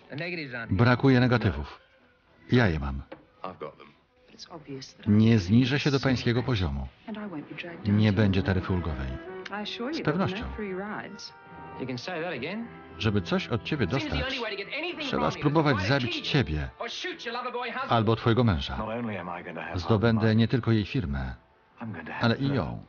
Brakuje negatywów. Ja je mam. Nie zniżę się do pańskiego poziomu. Nie będzie taryfy ulgowej. Z pewnością. Żeby coś od ciebie dostać, trzeba spróbować zabić ciebie albo twojego męża. Zdobędę nie tylko jej firmę, ale i ją.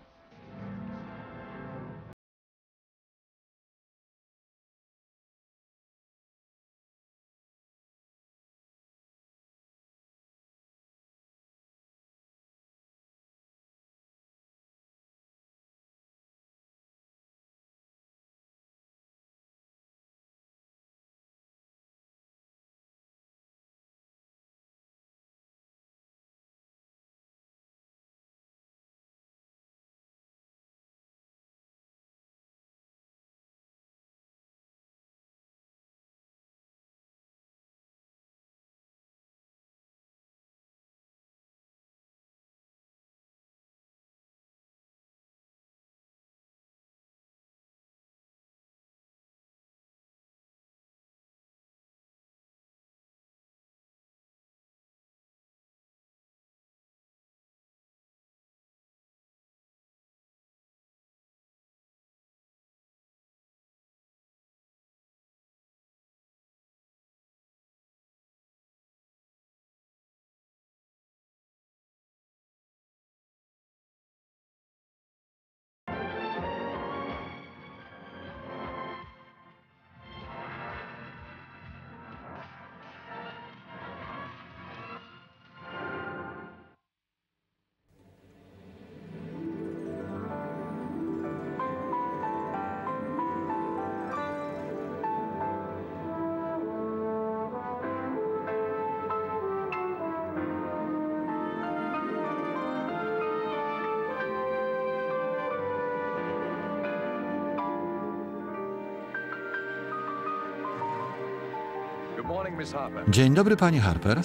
Dzień dobry, pani Harper.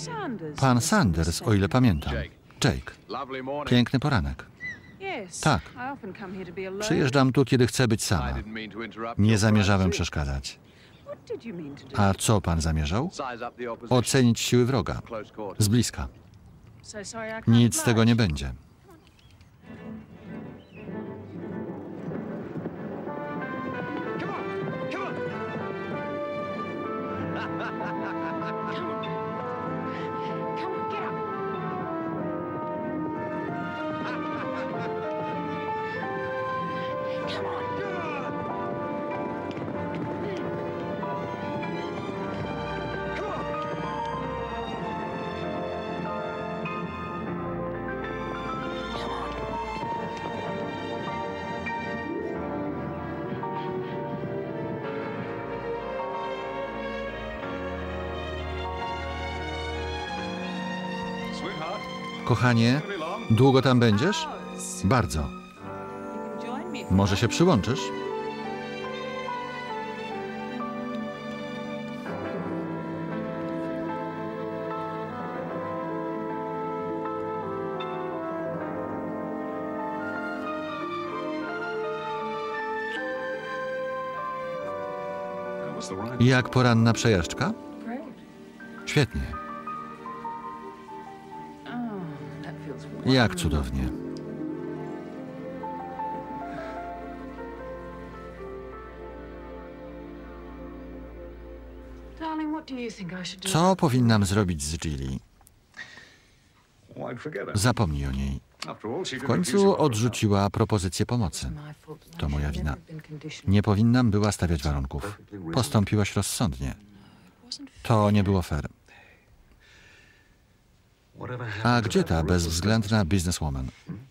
Pan Sanders, o ile pamiętam. Jake. Piękny poranek. Tak. Przyjeżdżam tu, kiedy chcę być sama. Nie zamierzałem przeszkadzać. A co pan zamierzał? Ocenić siły wroga. Z bliska. Nic z tego nie będzie. Kochanie, długo tam będziesz? Bardzo. Może się przyłączysz? Jak poranna przejażdżka? Świetnie. Jak cudownie. Co powinnam zrobić z Jilly? Zapomnij o niej. W końcu odrzuciła propozycję pomocy. To moja wina. Nie powinnam była stawiać warunków. Postąpiłaś rozsądnie. To nie było fair. A gdzie ta bezwzględna bizneswoman?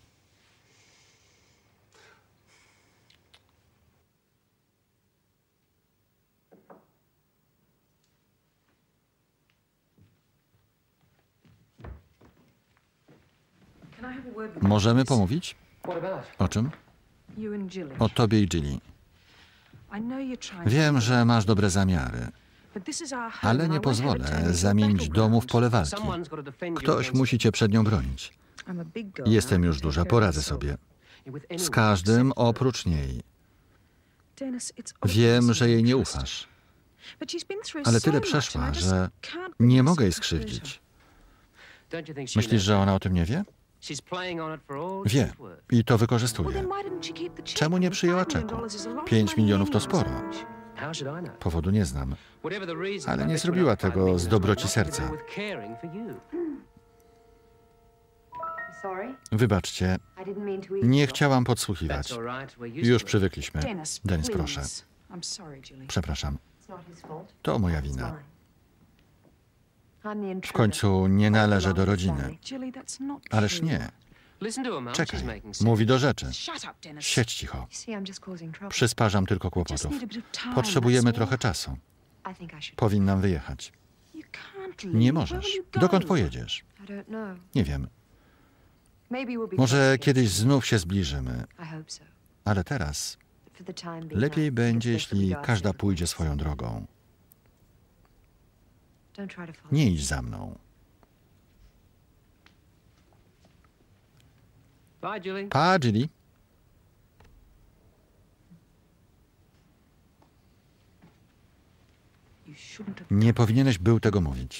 Możemy pomówić? O czym? O tobie i Jilly. Wiem, że masz dobre zamiary, ale nie pozwolę zamienić domu w pole walki. Ktoś musi cię przed nią bronić. Jestem już duża, poradzę sobie. Z każdym oprócz niej. Wiem, że jej nie ufasz. Ale tyle przeszła, że nie mogę jej skrzywdzić. Myślisz, że ona o tym nie wie? Wie i to wykorzystuje. Czemu nie przyjęła czeku? 5 milionów to sporo. Powodu nie znam. Ale nie zrobiła tego z dobroci serca. Wybaczcie, nie chciałam podsłuchiwać. Już przywykliśmy. Dennis, proszę. Przepraszam. To moja wina. W końcu nie należę do rodziny. Ależ nie. Czekaj, mówi do rzeczy. Siedź cicho. Przysparzam tylko kłopotów. Potrzebujemy trochę czasu. Powinnam wyjechać. Nie możesz. Dokąd pojedziesz? Nie wiem. Może kiedyś znów się zbliżymy. Ale teraz lepiej będzie, jeśli każda pójdzie swoją drogą. Nie idź za mną. Pa, Julie. Nie powinieneś był tego mówić.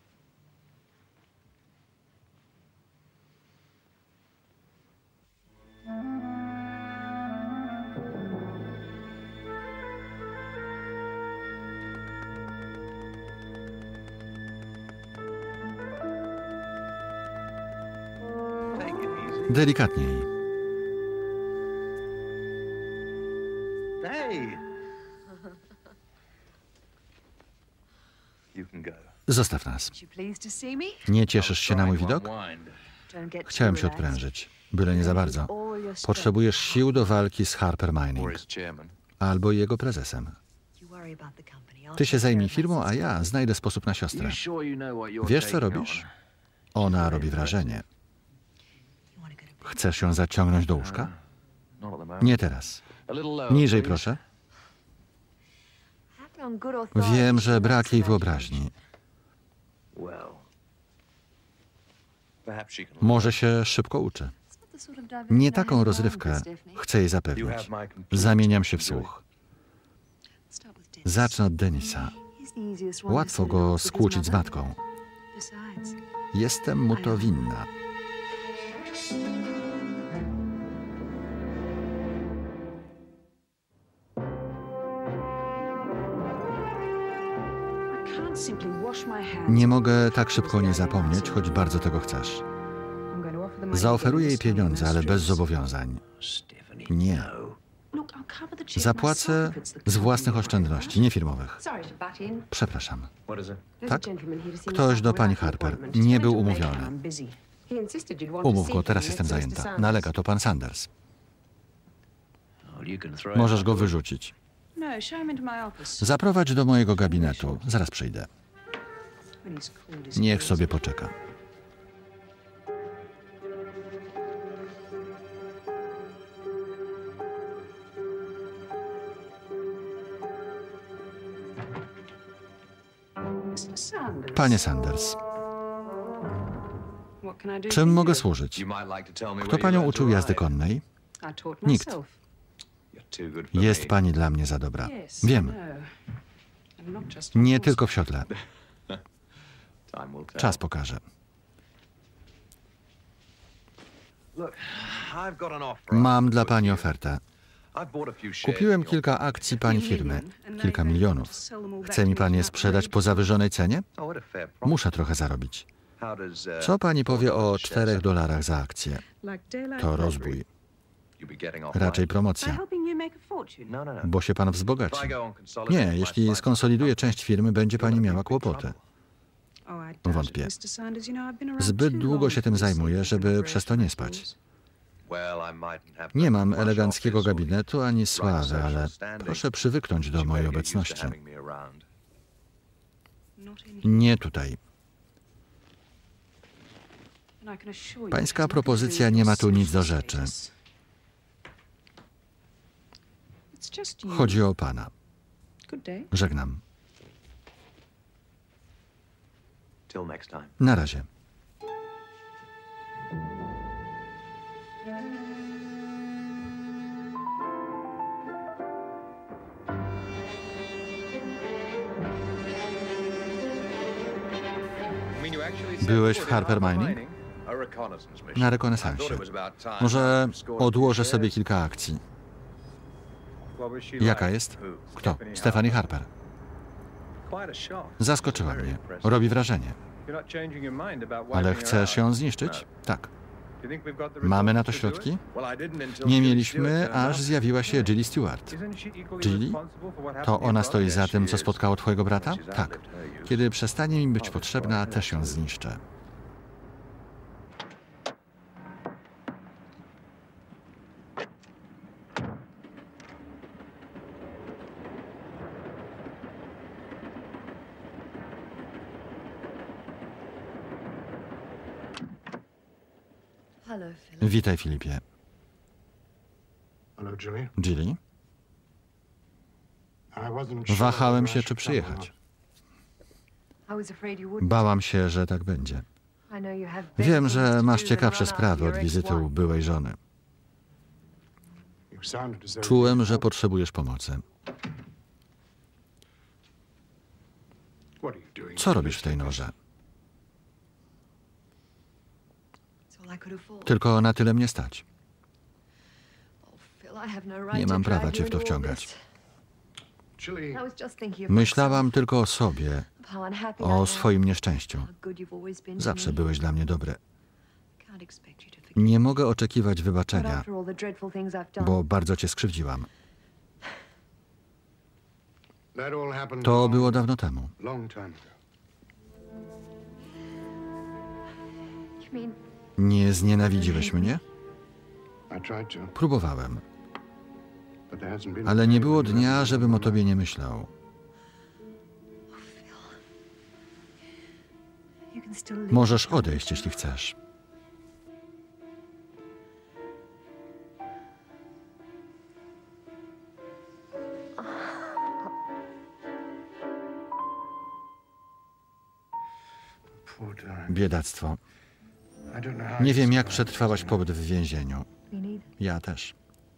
Delikatniej. Zostaw nas. Nie cieszysz się na mój widok? Chciałem się odprężyć, byle nie za bardzo. Potrzebujesz sił do walki z Harper Mining albo jego prezesem. Ty się zajmij firmą, a ja znajdę sposób na siostrę. Wiesz, co robisz? Ona robi wrażenie. Chcesz ją zaciągnąć do łóżka? Nie teraz. Niżej, proszę. Wiem, że brak jej wyobraźni. Może się szybko uczy. Nie taką rozrywkę chcę jej zapewnić. Zamieniam się w słuch. Zacznę od Denisa. Łatwo go skłócić z matką. Jestem mu to winna. Nie mogę tak szybko nie zapomnieć, choć bardzo tego chcesz. Zaoferuję jej pieniądze, ale bez zobowiązań. Nie. Zapłacę z własnych oszczędności, nie firmowych. Przepraszam. Tak? Ktoś do pani Harper. Nie był umówiony. Umów go, teraz jestem zajęta. Nalega, to pan Sanders. Możesz go wyrzucić. Zaprowadź do mojego gabinetu. Zaraz przyjdę. Niech sobie poczeka. Panie Sanders, czym mogę służyć? Kto panią uczył jazdy konnej? Nikt. Jest pani dla mnie za dobra. Wiem. Nie tylko w siodle. Czas pokaże. Mam dla pani ofertę. Kupiłem kilka akcji pani firmy. Kilka milionów. Chce mi pani je sprzedać po zawyżonej cenie? Muszę trochę zarobić. Co pani powie o $4 za akcję? To rozbój. Raczej promocja. Bo się pan wzbogaci. Nie, jeśli skonsoliduje część firmy, będzie pani miała kłopoty. Wątpię. Zbyt długo się tym zajmuję, żeby przez to nie spać. Nie mam eleganckiego gabinetu ani sławy, ale proszę przywyknąć do mojej obecności. Nie tutaj. Pańska propozycja nie ma tu nic do rzeczy. Chodzi o pana. Żegnam. Na razie. Byłeś w Harper Mining? Na rekonesansie. Może odłożę sobie kilka akcji. Jaka jest? Kto? Stephanie Harper. Zaskoczyła mnie. Robi wrażenie. Ale chcesz ją zniszczyć? Tak. Mamy na to środki? Nie mieliśmy, aż zjawiła się Jilly Stewart. Jilly? To ona stoi za tym, co spotkało twojego brata? Tak. Kiedy przestanie mi być potrzebna, też ją zniszczę. Witaj, Filipie. Jilly? Wahałem się, czy przyjechać. Bałam się, że tak będzie. Wiem, że masz ciekawsze sprawy od wizyty u byłej żony. Czułem, że potrzebujesz pomocy. Co robisz w tej norze? Tylko na tyle mnie stać. Nie mam prawa cię w to wciągać. Myślałam tylko o sobie, o swoim nieszczęściu. Zawsze byłeś dla mnie dobry. Nie mogę oczekiwać wybaczenia, bo bardzo cię skrzywdziłam. To było dawno temu. Nie znienawidziłeś mnie? Próbowałem. Ale nie było dnia, żebym o tobie nie myślał. Możesz odejść, jeśli chcesz. Biedactwo. Nie wiem, jak przetrwałaś pobyt w więzieniu. Ja też.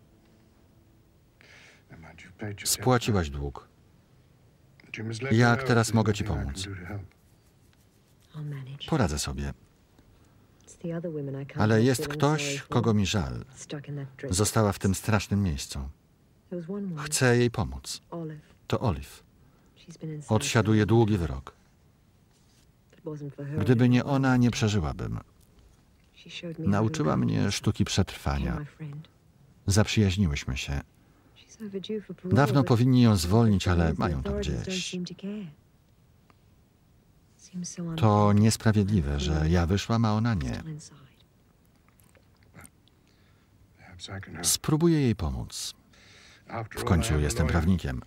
Spłaciłaś dług. Jak teraz mogę ci pomóc? Poradzę sobie. Ale jest ktoś, kogo mi żal. Została w tym strasznym miejscu. Chcę jej pomóc. To Olive. Odsiaduje długi wyrok. Gdyby nie ona, nie przeżyłabym. Nauczyła mnie sztuki przetrwania. Zaprzyjaźniłyśmy się. Dawno powinni ją zwolnić, ale mają to gdzieś. To niesprawiedliwe, że ja wyszłam, a ona nie. Spróbuję jej pomóc. W końcu jestem prawnikiem.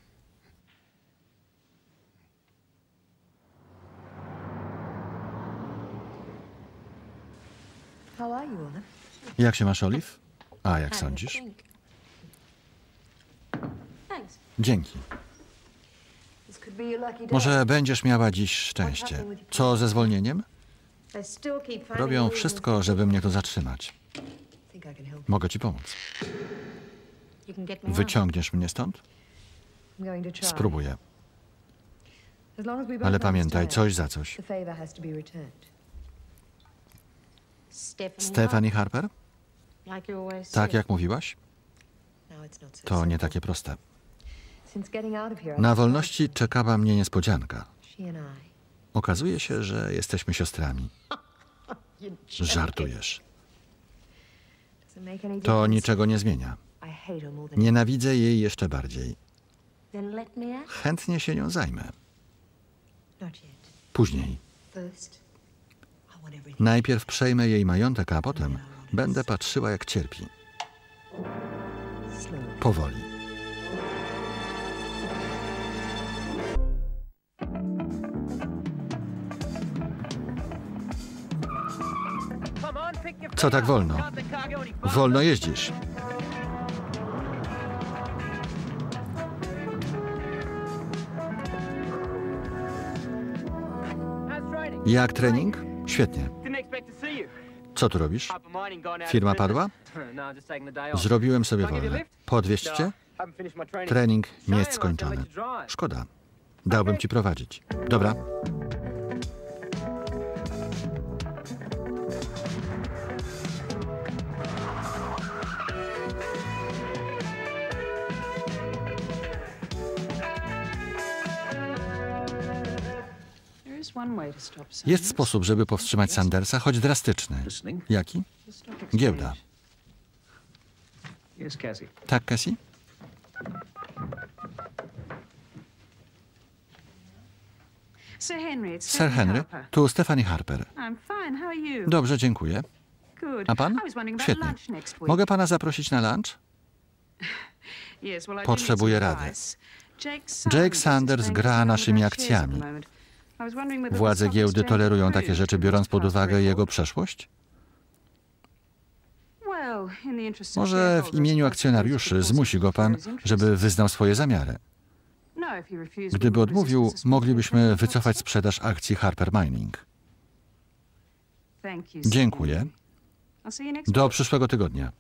Jak się masz, Olive? A jak sądzisz? Dzięki. Może będziesz miała dziś szczęście. Co ze zwolnieniem? Robią wszystko, żeby mnie tu zatrzymać. Mogę ci pomóc. Wyciągniesz mnie stąd? Spróbuję. Ale pamiętaj, coś za coś. Stephanie Harper? Tak jak mówiłaś? To nie takie proste. Na wolności czekała mnie niespodzianka. Okazuje się, że jesteśmy siostrami. Żartujesz. To niczego nie zmienia. Nienawidzę jej jeszcze bardziej. Chętnie się nią zajmę. Później. Najpierw przejmę jej majątek, a potem będę patrzyła, jak cierpi. Powoli. Co tak wolno? Wolno jeździsz. Jak trening? Świetnie. Co tu robisz? Firma padła? Zrobiłem sobie wolne. Podwieźć cię? Trening nie jest skończony. Szkoda. Dałbym ci prowadzić. Dobra. Jest sposób, żeby powstrzymać Sandersa, choć drastyczny. Jaki? Giełda. Tak, Cassie? Sir Henry, tu Stephanie Harper. Dobrze, dziękuję. A pan? Świetnie. Mogę pana zaprosić na lunch? Potrzebuję rady. Jake Sanders gra naszymi akcjami. Władze giełdy tolerują takie rzeczy, biorąc pod uwagę jego przeszłość? Może w imieniu akcjonariuszy zmusi go pan, żeby wyznał swoje zamiary. Gdyby odmówił, moglibyśmy wycofać sprzedaż akcji Harper Mining. Dziękuję. Do przyszłego tygodnia.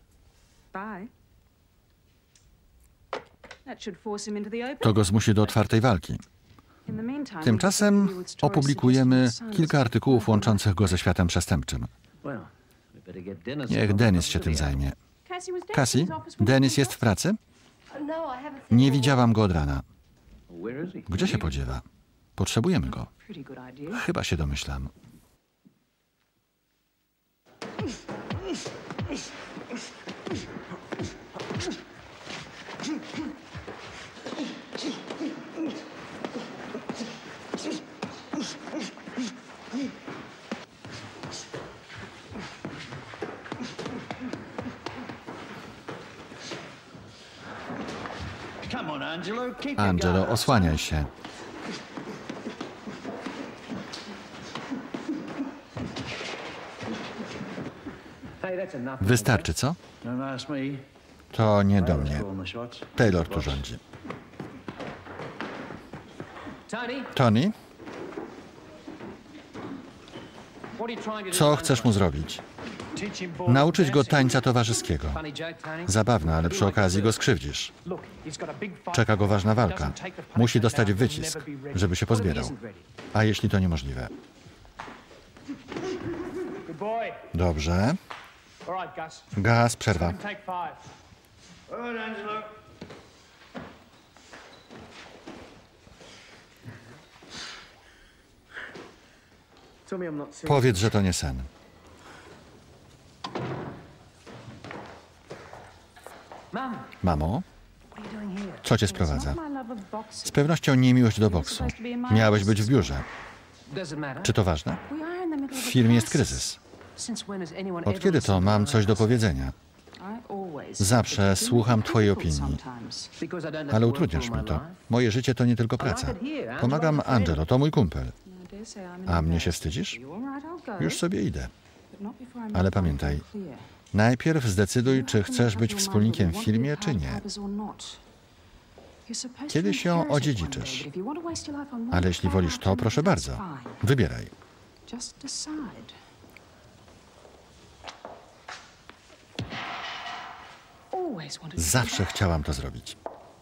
To go zmusi do otwartej walki. Tymczasem opublikujemy kilka artykułów łączących go ze światem przestępczym. Niech Dennis się tym zajmie. Cassie, Dennis jest w pracy? Nie widziałam go od rana. Gdzie się podziewa? Potrzebujemy go. Chyba się domyślam. Angelo, osłaniaj się. Wystarczy, co? To nie do mnie. Taylor tu rządzi. Tony? Co chcesz mu zrobić? Nauczyć go tańca towarzyskiego. Zabawne, ale przy okazji go skrzywdzisz. Czeka go ważna walka. Musi dostać wycisk, żeby się pozbierał. A jeśli to niemożliwe? Dobrze. Gus, przerwa. Powiedz, że to nie sen. Mamo, co cię sprowadza? Z pewnością nie miłość do boksu. Miałeś być w biurze. Czy to ważne? W firmie jest kryzys. Od kiedy to mam coś do powiedzenia? Zawsze słucham twojej opinii. Ale utrudniasz mi to. Moje życie to nie tylko praca. Pomagam Angelo, to mój kumpel. A mnie się wstydzisz? Już sobie idę. Ale pamiętaj, najpierw zdecyduj, czy chcesz być wspólnikiem w firmie, czy nie. Kiedyś ją odziedziczysz. Ale jeśli wolisz to, proszę bardzo. Wybieraj. Zawsze chciałam to zrobić.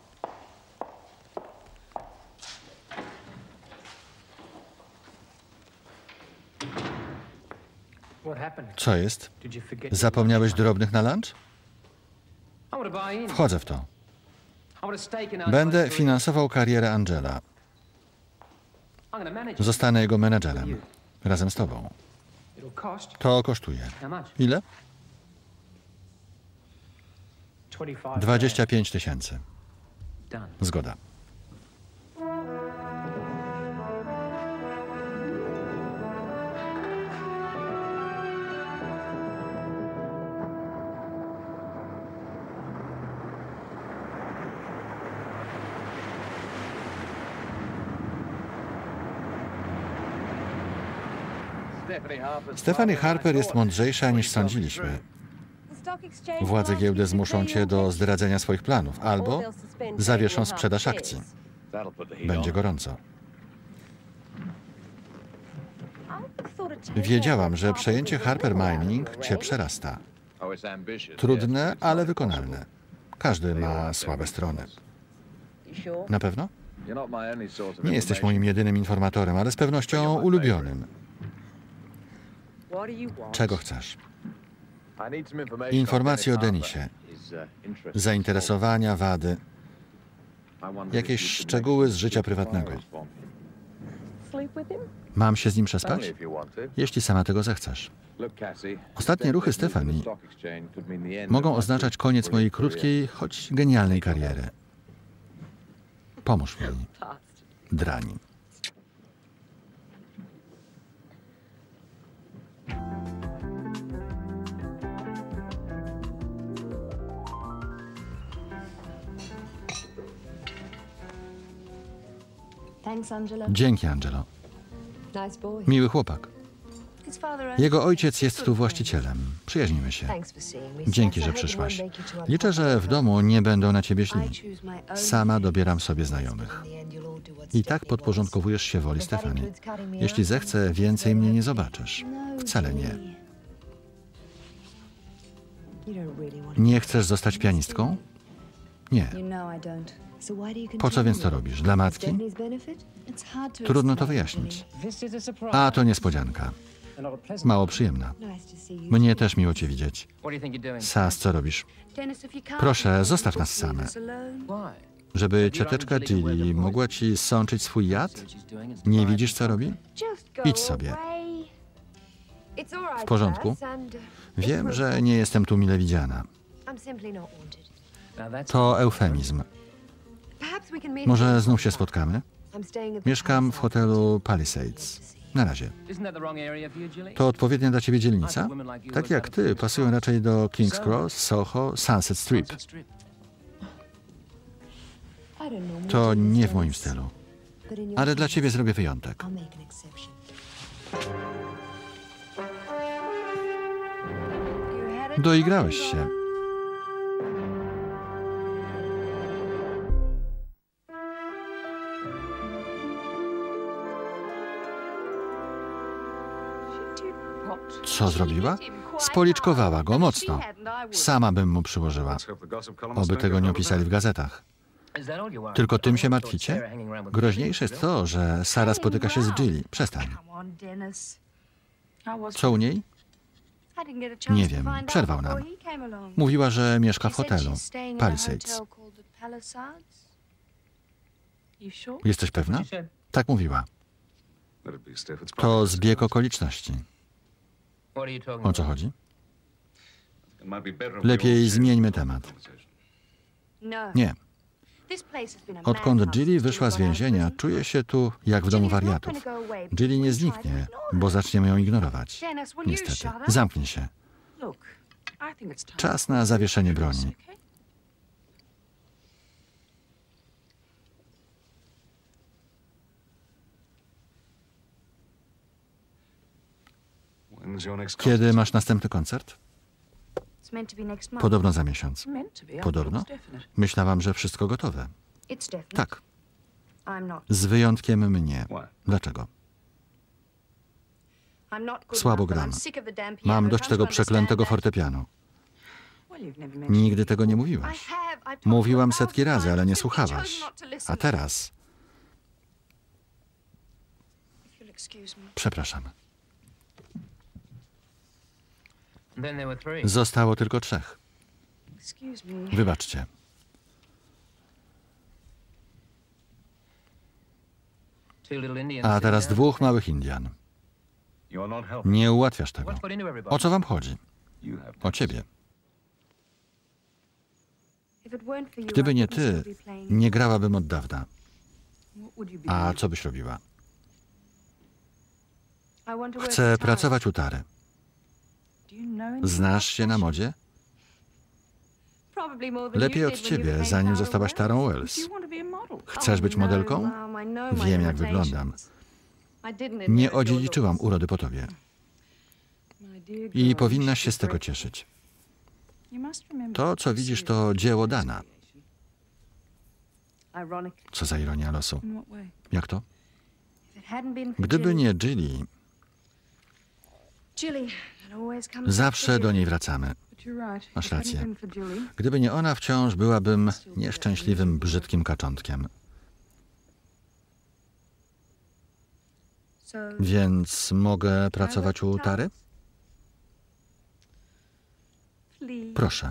Co jest? Zapomniałeś drobnych na lunch? Wchodzę w to. Będę finansował karierę Angela. Zostanę jego menedżerem. Razem z tobą. To kosztuje. Ile? 25 000. Zgoda. Stephanie Harper jest mądrzejsza niż sądziliśmy. Władze giełdy zmuszą cię do zdradzenia swoich planów albo zawieszą sprzedaż akcji. Będzie gorąco. Wiedziałam, że przejęcie Harper Mining cię przerasta. Trudne, ale wykonalne. Każdy ma słabe strony. Na pewno? Nie jesteś moim jedynym informatorem, ale z pewnością ulubionym. Czego chcesz? Informacje o Dennisie. Zainteresowania, wady. Jakieś szczegóły z życia prywatnego. Mam się z nim przespać? Jeśli sama tego zechcesz. Ostatnie ruchy Stephanie mogą oznaczać koniec mojej krótkiej, choć genialnej kariery. Pomóż mi, drani. Dzięki, Angelo. Miły chłopak. Jego ojciec jest tu właścicielem. Przyjaźnimy się. Dzięki, że przyszłaś. Liczę, że w domu nie będą na ciebie źli. Sama dobieram sobie znajomych. I tak podporządkowujesz się woli Stephanie. Jeśli zechcę, więcej mnie nie zobaczysz. Wcale nie. Nie chcesz zostać pianistką? Nie. Po co więc to robisz? Dla matki? Trudno to wyjaśnić. A to niespodzianka. Mało przyjemna. Mnie też miło cię widzieć. Sas, co robisz? Proszę, zostaw nas same. Żeby cioteczka Jilly mogła ci sączyć swój jad? Nie widzisz, co robi? Idź sobie. W porządku? Wiem, że nie jestem tu mile widziana. To eufemizm. Może znów się spotkamy? Mieszkam w hotelu Palisades. Na razie. To odpowiednia dla ciebie dzielnica? Tak jak ty, pasują raczej do King's Cross, Soho, Sunset Strip. To nie w moim stylu. Ale dla ciebie zrobię wyjątek. Doigrałeś się. Co zrobiła? Spoliczkowała go mocno. Sama bym mu przyłożyła. Oby tego nie opisali w gazetach. Tylko tym się martwicie? Groźniejsze jest to, że Sara spotyka się z Jilly. Przestań. Co u niej? Nie wiem. Przerwał nam. Mówiła, że mieszka w hotelu Palisades. Jesteś pewna? Tak mówiła. To zbieg okoliczności. O co chodzi? Lepiej zmieńmy temat. Nie. Odkąd Jilly wyszła z więzienia, czuję się tu jak w domu wariatów. Jilly nie zniknie, bo zaczniemy ją ignorować. Niestety. Zamknij się. Czas na zawieszenie broni. Kiedy masz następny koncert? Podobno za miesiąc. Podobno? Myślałam, że wszystko gotowe. Tak. Z wyjątkiem mnie. Dlaczego? Słabo gram. Mam dość tego przeklętego fortepianu. Nigdy tego nie mówiłaś. Mówiłam setki razy, ale nie słuchałaś. A teraz... Przepraszam. Zostało tylko 3. Wybaczcie. A teraz 2 małych Indian. Nie ułatwiasz tego. O co wam chodzi? O ciebie. Gdyby nie ty, nie grałabym od dawna. A co byś robiła? Chcę pracować u Tary. Znasz się na modzie? Lepiej od ciebie, zanim zostałaś Tarą Wells. Chcesz być modelką? Wiem, jak wyglądam. Nie odziedziczyłam urody po tobie. I powinnaś się z tego cieszyć. To, co widzisz, to dzieło Dana. Co za ironia losu. Jak to? Gdyby nie Jilly, zawsze do niej wracamy. Masz rację. Gdyby nie ona, wciąż byłabym nieszczęśliwym, brzydkim kaczątkiem. Więc mogę pracować u Tary? Proszę.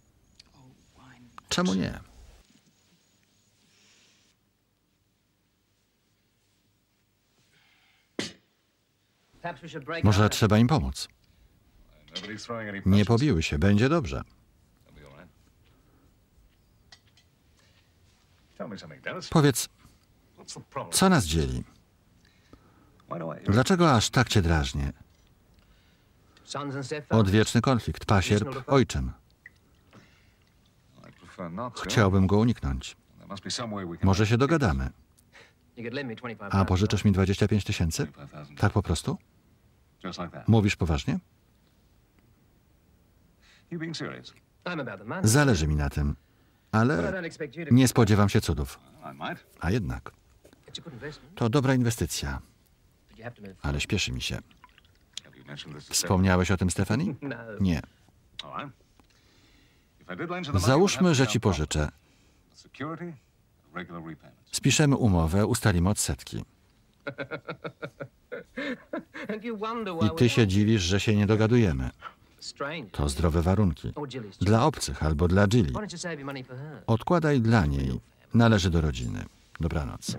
Czemu nie? Może trzeba im pomóc. Nie pobiły się, będzie dobrze. Powiedz, co nas dzieli? Dlaczego aż tak cię drażnię? Odwieczny konflikt, pasierb ojczym. Chciałbym go uniknąć. Może się dogadamy. A pożyczysz mi 25 000? Tak po prostu? Mówisz poważnie? Zależy mi na tym, ale nie spodziewam się cudów. A jednak. To dobra inwestycja. Ale śpieszy mi się. Wspomniałeś o tym, Stephanie? Nie. Załóżmy, że ci pożyczę. Spiszemy umowę, ustalimy odsetki. I ty się dziwisz, że się nie dogadujemy. To zdrowe warunki. Dla obcych albo dla Jilly. Odkładaj dla niej. Należy do rodziny. Dobranoc.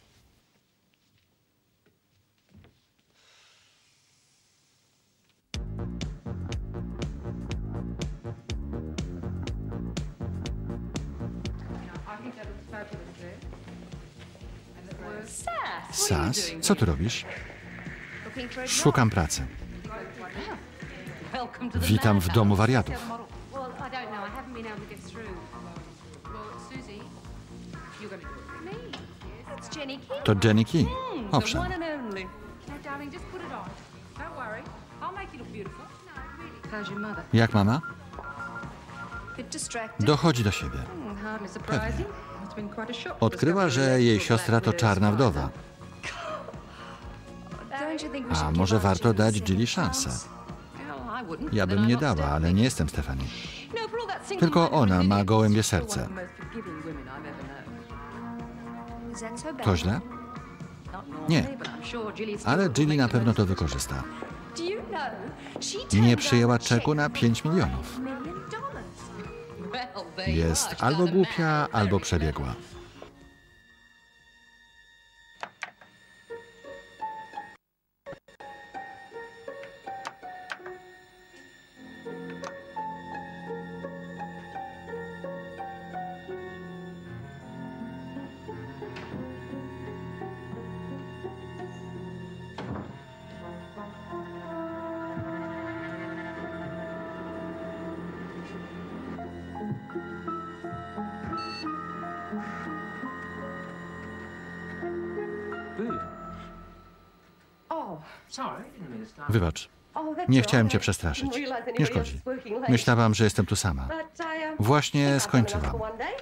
Sas, co tu robisz? Szukam pracy. Witam w domu wariatów. To Jenny King. Owszem. Jak mama? Dochodzi do siebie. Pewnie. Odkryła, że jej siostra to czarna wdowa. A może warto dać Jilly szansę? Ja bym nie dała, ale nie jestem Stephanie. Tylko ona ma gołębie serce. To źle? Nie. Ale Jilly na pewno to wykorzysta. Nie przyjęła czeku na 5 milionów. Jest albo głupia, albo przebiegła. Wybacz. Nie chciałem cię przestraszyć. Nie szkodzi. Myślałam, że jestem tu sama. Właśnie skończyłam.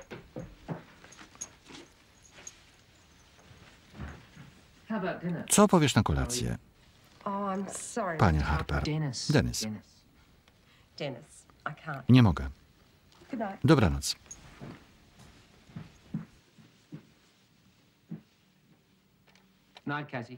Co powiesz na kolację? Panie Harper. Dennis. Nie mogę. Dobranoc. Night, Cassie.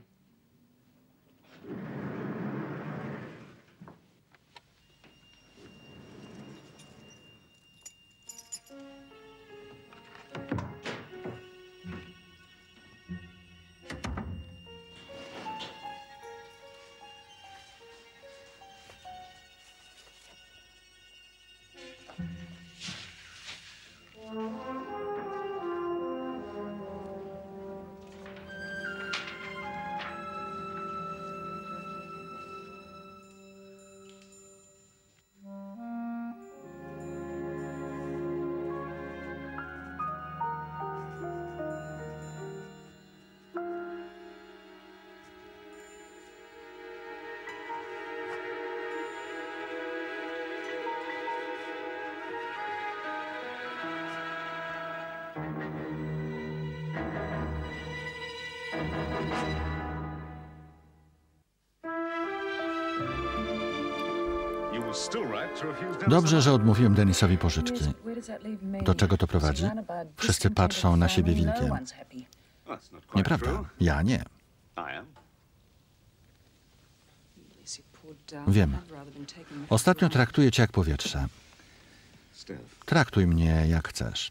Dobrze, że odmówiłem Dennisowi pożyczki. Do czego to prowadzi? Wszyscy patrzą na siebie wilkiem. Nieprawda. Ja nie. Wiem. Ostatnio traktuję cię jak powietrze. Traktuj mnie jak chcesz.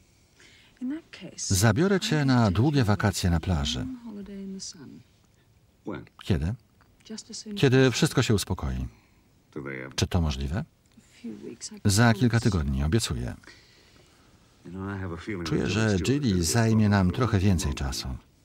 Zabiorę cię na długie wakacje na plaży. Kiedy? Kiedy wszystko się uspokoi. Czy to możliwe? Za kilka tygodni, obiecuję. Czuję, że Jilly zajmie nam trochę więcej czasu.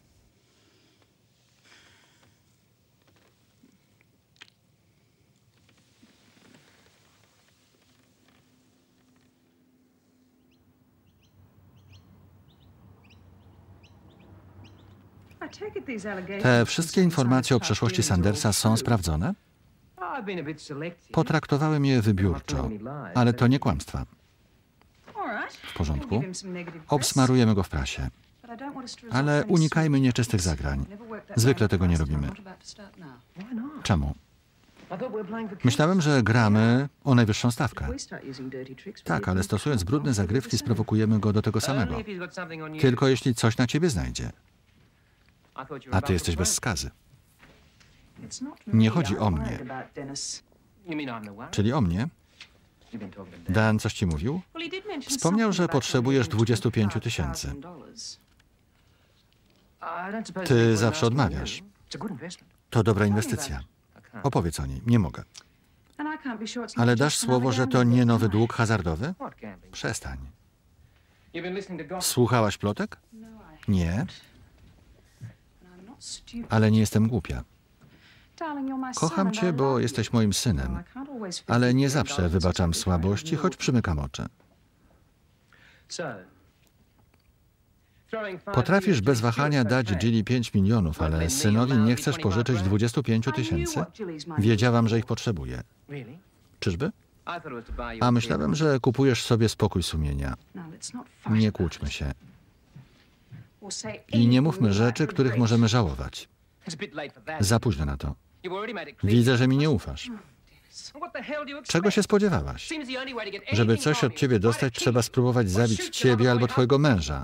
Te wszystkie informacje o przeszłości Sandersa są sprawdzone? Potraktowałem je wybiórczo, ale to nie kłamstwa. W porządku. Obsmarujemy go w prasie. Ale unikajmy nieczystych zagrań. Zwykle tego nie robimy. Czemu? Myślałem, że gramy o najwyższą stawkę. Tak, ale stosując brudne zagrywki sprowokujemy go do tego samego. Tylko jeśli coś na ciebie znajdzie. A ty jesteś bez skazy. Nie chodzi o mnie. Czyli o mnie? Dan coś ci mówił? Wspomniał, że potrzebujesz 25 000. Ty zawsze odmawiasz. To dobra inwestycja. Opowiedz o niej. Nie mogę. Ale dasz słowo, że to nie nowy dług hazardowy? Przestań. Słuchałaś plotek? Nie. Ale nie jestem głupia. Kocham cię, bo jesteś moim synem, ale nie zawsze wybaczam słabości, choć przymykam oczy. Potrafisz bez wahania dać Jilly 5 milionów, ale synowi nie chcesz pożyczyć 25 000? Wiedziałam, że ich potrzebuje. Czyżby? A myślałem, że kupujesz sobie spokój sumienia. Nie kłóćmy się. I nie mówmy rzeczy, których możemy żałować. Za późno na to. Widzę, że mi nie ufasz. Czego się spodziewałaś? Żeby coś od ciebie dostać, trzeba spróbować zabić ciebie albo twojego męża.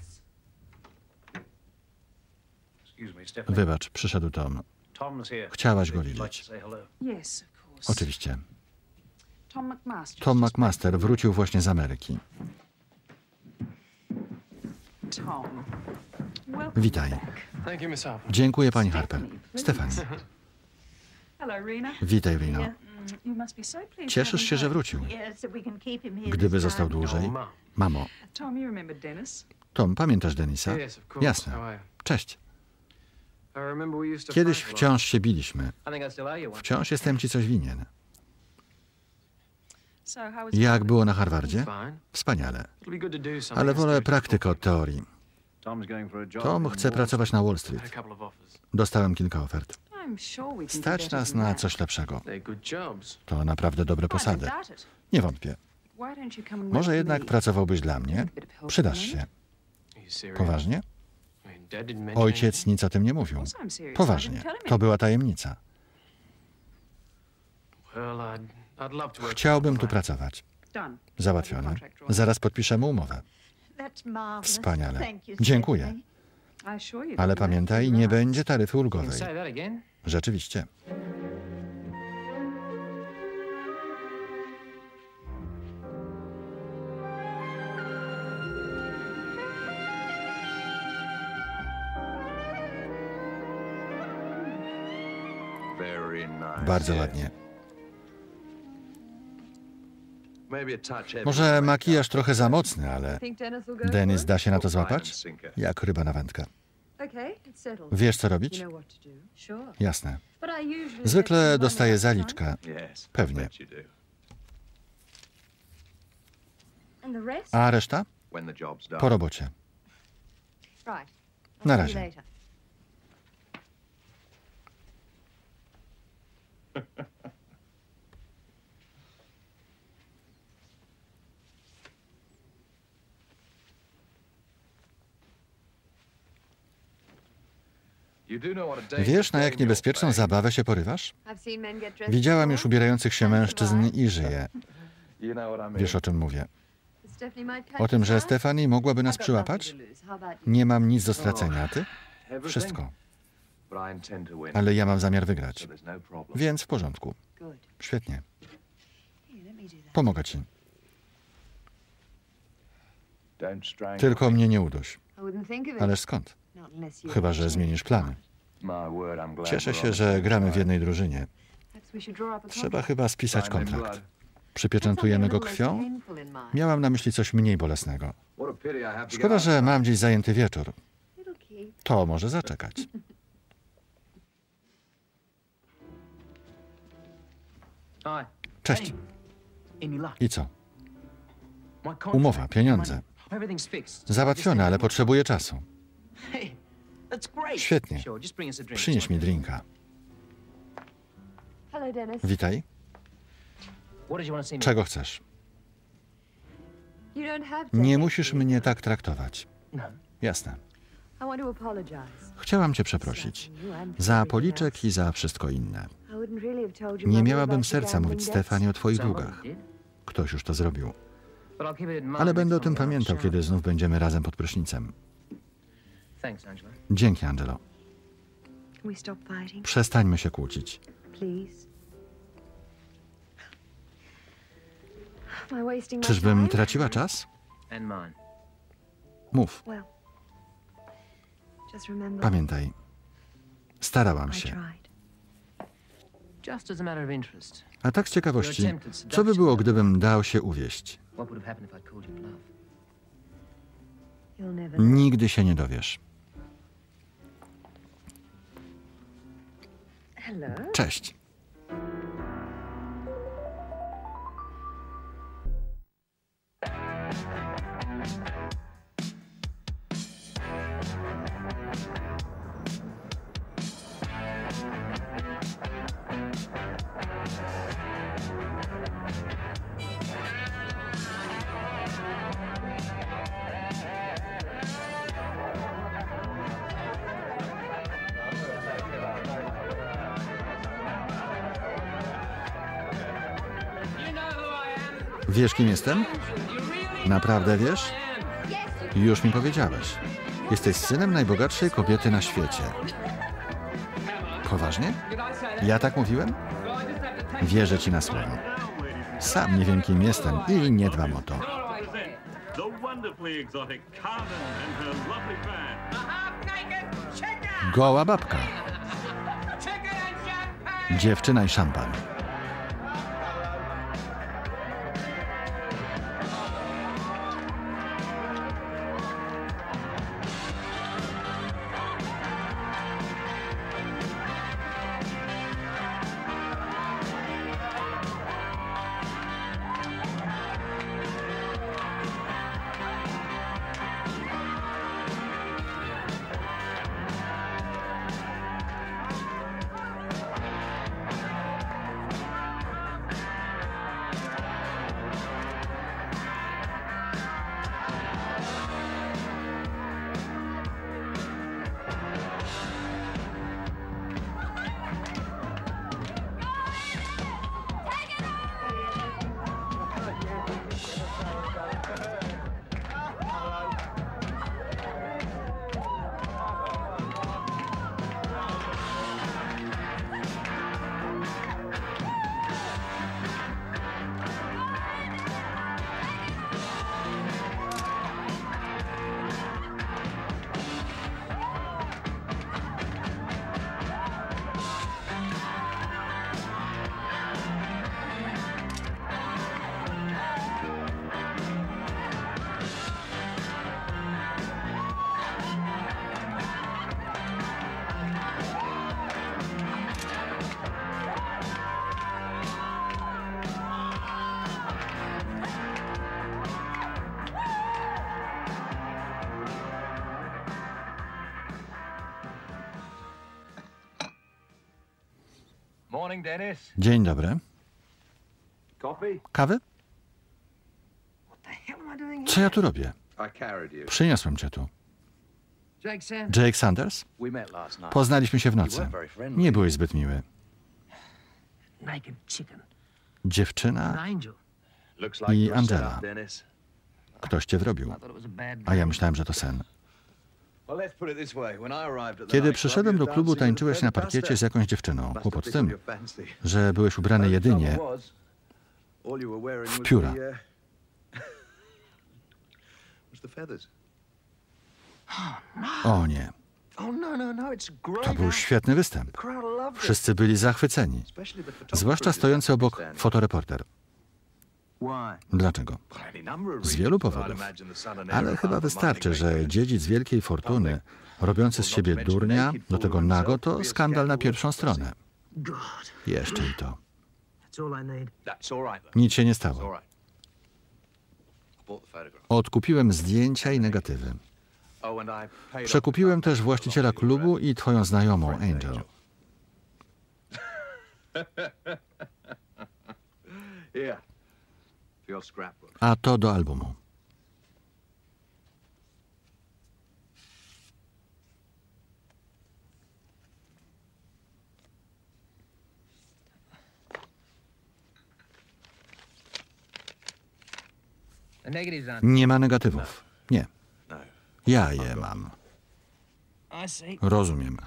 Wybacz, przyszedł Tom. Chciałaś go widzieć. Oczywiście. Tom McMaster wrócił właśnie z Ameryki. Witaj. Dziękuję, pani Harper. Stefani. Witaj, Reno. Cieszysz się, że wrócił. Gdyby został dłużej. Mamo. Tom, pamiętasz Denisa? Jasne. Cześć. Kiedyś wciąż się biliśmy. Wciąż jestem ci coś winien. Jak było na Harvardzie? Wspaniale. Ale wolę praktykę od teorii. Tom chce pracować na Wall Street. Dostałem kilka ofert. Stać nas na coś lepszego. To naprawdę dobre posady. Nie wątpię. Może jednak pracowałbyś dla mnie? Przydasz się. Poważnie? Ojciec nic o tym nie mówił. Poważnie. To była tajemnica. Chciałbym tu pracować. Załatwione. Zaraz podpiszemy umowę. Wspaniale. Dziękuję. Ale pamiętaj, nie będzie taryfy ulgowej. Rzeczywiście. Bardzo ładnie. Może makijaż trochę za mocny, ale Dennis da się na to złapać? Jak ryba na wędkę. Wiesz, co robić? Jasne. Zwykle dostaję zaliczkę. Pewnie. A reszta? Po robocie. Na razie. Wiesz, na jak niebezpieczną zabawę się porywasz? Widziałam już ubierających się mężczyzn i żyję. Wiesz, o czym mówię. O tym, że Stefani mogłaby nas przyłapać? Nie mam nic do stracenia, a ty? Wszystko. Ale ja mam zamiar wygrać. Więc w porządku. Świetnie. Pomogę ci. Tylko mnie nie uduś. Ależ skąd? Chyba że zmienisz plany. Cieszę się, że gramy w jednej drużynie. Trzeba chyba spisać kontrakt. Przypieczętujemy go krwią? Miałam na myśli coś mniej bolesnego. Szkoda, że mam dziś zajęty wieczór. To może zaczekać. Cześć. I co? Umowa, pieniądze. Załatwione, ale potrzebuję czasu. Świetnie. Przynieś mi drinka. Witaj. Czego chcesz? Nie musisz mnie tak traktować. Jasne. Chciałam cię przeprosić. Za policzek i za wszystko inne. Nie miałabym serca mówić Stefanie o twoich długach. Ktoś już to zrobił. Ale będę o tym pamiętał, kiedy znów będziemy razem pod prysznicem. Dzięki, Angelo. Przestańmy się kłócić. Czyżbym traciła czas? Mów. Pamiętaj. Starałam się. A tak z ciekawości, co by było, gdybym dał się uwieść? Nigdy się nie dowiesz. Cześć. Wiesz, kim jestem? Naprawdę wiesz? Już mi powiedziałeś. Jesteś synem najbogatszej kobiety na świecie. Poważnie? Ja tak mówiłem? Wierzę ci na słowo. Sam nie wiem, kim jestem i nie dbam o to. Goła babka. Dziewczyna i szampan. Dzień dobry. Kawy? Co ja tu robię? Przyniosłem cię tu. Jake Sanders? Poznaliśmy się w nocy. Nie byłeś zbyt miły. Dziewczyna i Angela. Ktoś cię wrobił. A ja myślałem, że to sen. Kiedy przyszedłem do klubu, tańczyłeś na parkiecie z jakąś dziewczyną. Kłopot w tym, że byłeś ubrany jedynie w pióra. O nie. To był świetny występ. Wszyscy byli zachwyceni, zwłaszcza stojący obok fotoreporter. Dlaczego? Z wielu powodów. Ale chyba wystarczy, że dziedzic wielkiej fortuny, robiący z siebie durnia, do tego nago, to skandal na pierwszą stronę. Jeszcze i to. Nic się nie stało. Odkupiłem zdjęcia i negatywy. Przekupiłem też właściciela klubu i twoją znajomą, Angel. A to do albumu. Nie ma negatywów. Nie. Ja je mam. Rozumiem.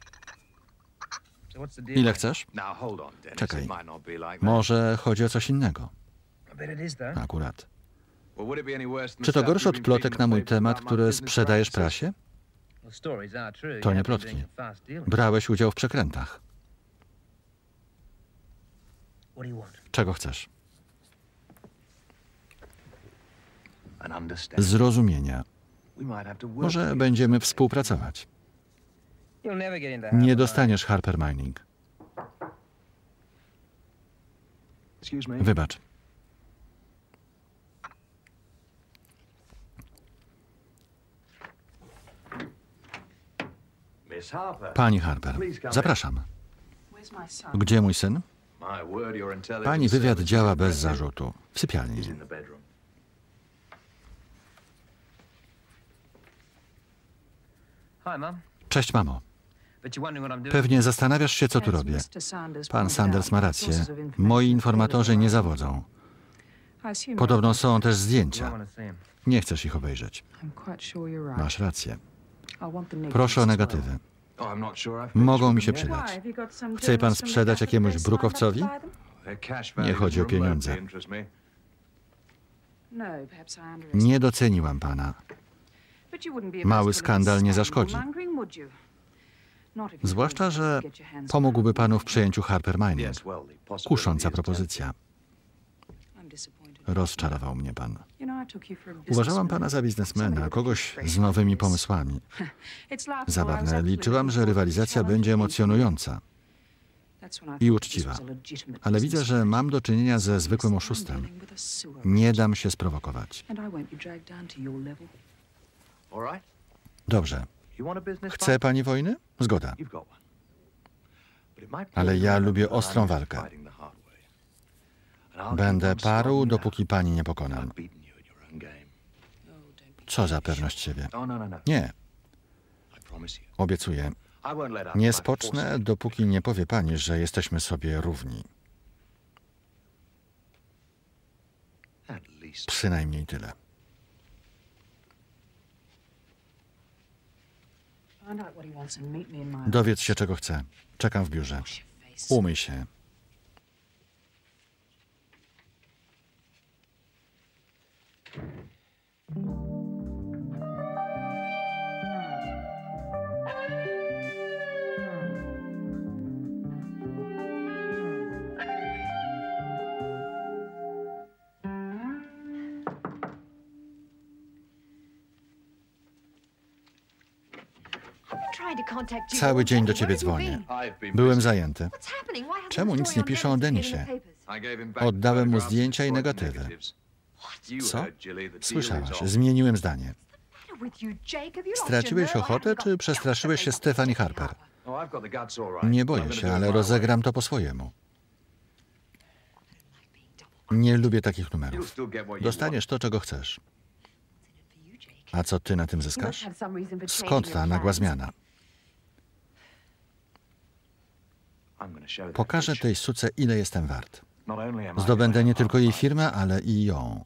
Ile chcesz? Czekaj. Może chodzi o coś innego. Akurat. Czy to gorsze od plotek na mój temat, które sprzedajesz prasie? To nie plotki. Brałeś udział w przekrętach. Czego chcesz? Zrozumienia. Może będziemy współpracować. Nie dostaniesz Harper Mining. Wybacz. Pani Harper, zapraszam. Gdzie mój syn? Pani wywiad działa bez zarzutu. W sypialni. Cześć, mamo. Pewnie zastanawiasz się, co tu robię. Pan Sanders ma rację. Moi informatorzy nie zawodzą. Podobno są też zdjęcia. Nie chcesz ich obejrzeć. Masz rację. Proszę o negatywy. Mogą mi się przydać. Chce pan sprzedać jakiemuś brukowcowi? Nie chodzi o pieniądze. Nie doceniłam pana. Mały skandal nie zaszkodzi. Zwłaszcza, że pomógłby panu w przejęciu Harper Mining. Kusząca propozycja. Rozczarował mnie pan. Uważałam pana za biznesmena, kogoś z nowymi pomysłami. Zabawne. Liczyłam, że rywalizacja będzie emocjonująca i uczciwa. Ale widzę, że mam do czynienia ze zwykłym oszustem. Nie dam się sprowokować. Dobrze. Chce pani wojny? Zgoda. Ale ja lubię ostrą walkę. Będę parł, dopóki pani nie pokonam. Co za pewność siebie? Nie. Obiecuję. Nie spocznę, dopóki nie powie pani, że jesteśmy sobie równi. Przynajmniej tyle. Dowiedz się, czego chce. Czekam w biurze. Umyj się. Cały dzień do ciebie dzwonię. Byłem zajęty. Czemu nic nie piszą o Denisie? Oddałem mu zdjęcia i negatywy. Co? Słyszałaś, zmieniłem zdanie. Straciłeś ochotę, czy przestraszyłeś się Stephanie Harper? Nie boję się, ale rozegram to po swojemu. Nie lubię takich numerów. Dostaniesz to, czego chcesz. A co ty na tym zyskasz? Skąd ta nagła zmiana? Pokażę tej suce, ile jestem wart. Zdobędę nie tylko jej firmę, ale i ją.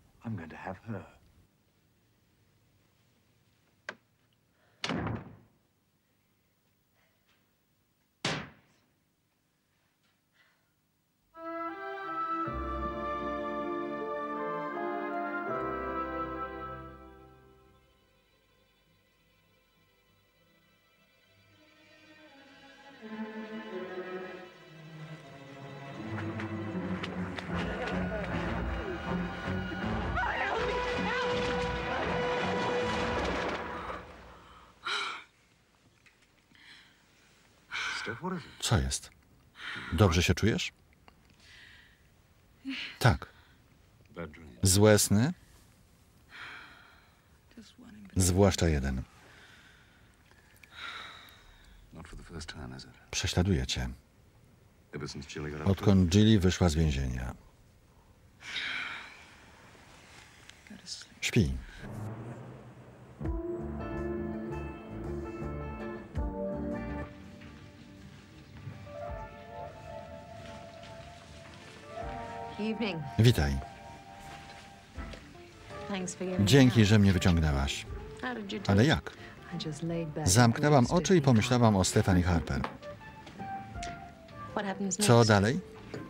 Co jest? Dobrze się czujesz? Tak. Złe sny? Zwłaszcza jeden. Prześladuje cię. Odkąd Jilly wyszła z więzienia. Śpi. Witaj. Dzięki, że mnie wyciągnęłaś. Ale jak? Zamknęłam oczy i pomyślałam o Stephanie Harper. Co dalej?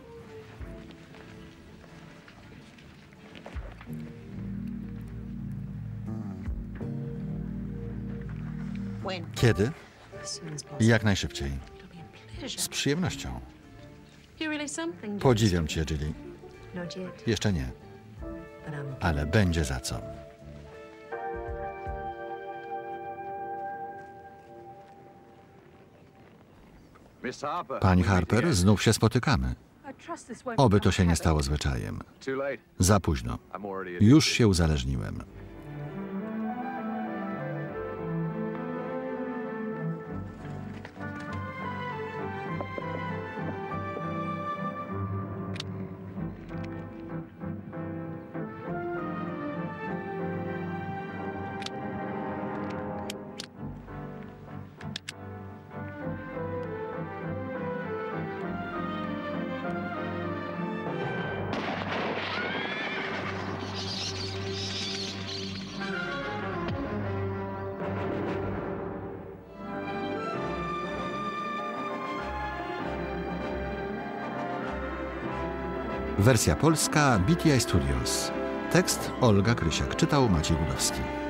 Kiedy? Jak najszybciej. Z przyjemnością. Podziwiam cię, Jilly. Jeszcze nie. Ale będzie za co. Pani Harper, znów się spotykamy. Oby to się nie stało zwyczajem. Za późno. Już się uzależniłem. Wersja polska BTI Studios. Tekst Olga Krysiak. Czytał Maciej Budowski.